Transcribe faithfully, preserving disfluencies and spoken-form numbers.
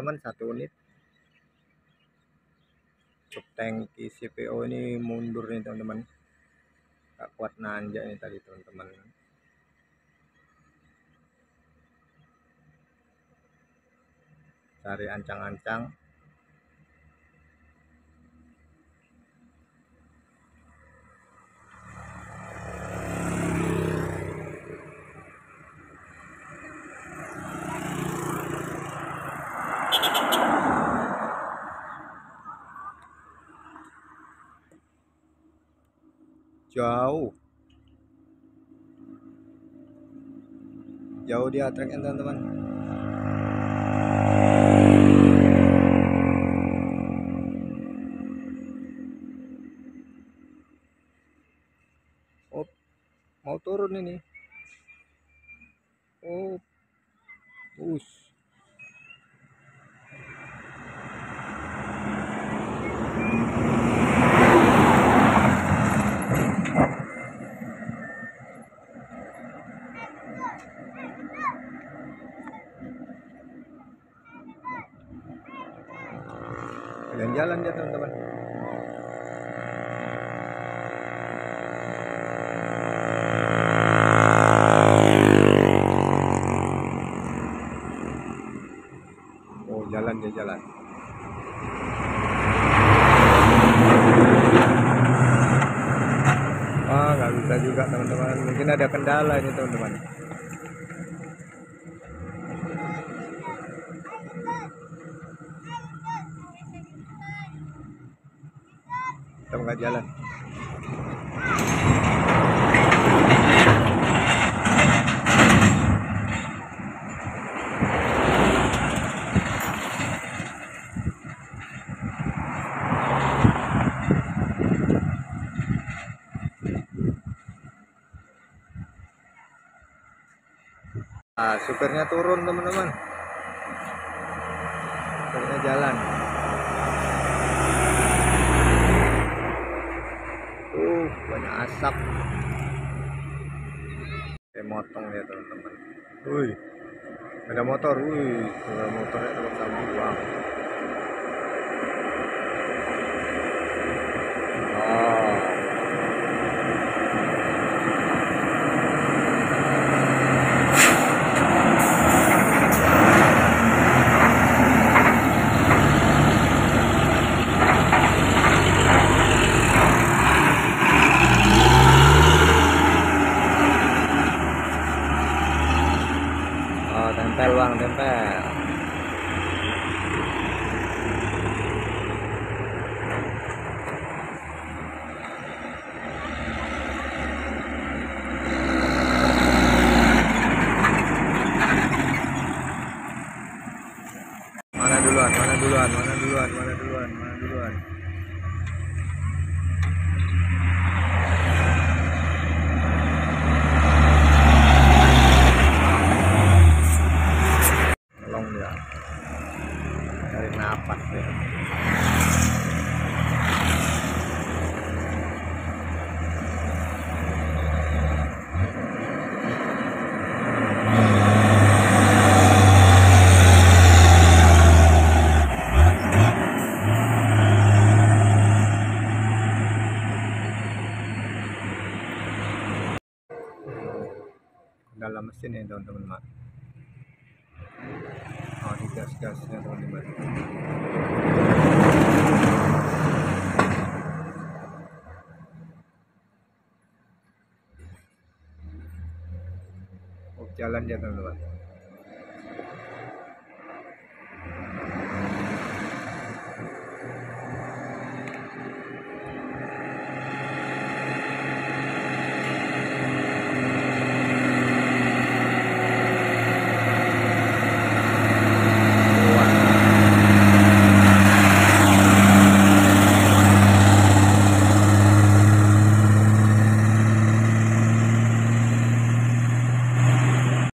teman-teman, satu unit. Untuk tangki C P O ini mundur nih teman-teman, gak kuat nanjak ini tadi teman-teman. Cari ancang-ancang. Jauh jauh dia treknya teman-teman. Oh, mau turun ini. Oh, push. Jalan-jalan ya teman-teman. Oh, jalan dia jalan. Ah, nggak bisa juga teman-teman. Mungkin ada kendala ini teman-teman. Kita nggak jalan. Nah, supirnya turun teman-teman. Supirnya jalan. Uh, banyak asap. Kayak motong ya teman-teman. Wih, ada motor. Wih, ada motornya terus buang. Tempel bang, tempel. Mana duluan, mana duluan, mana duluan, mana duluan, mana duluan. Dari napas ya. Dalam mesin ya teman-teman. Oh, di gas-gasnya teman-teman. Oh, jalan ya teman-teman.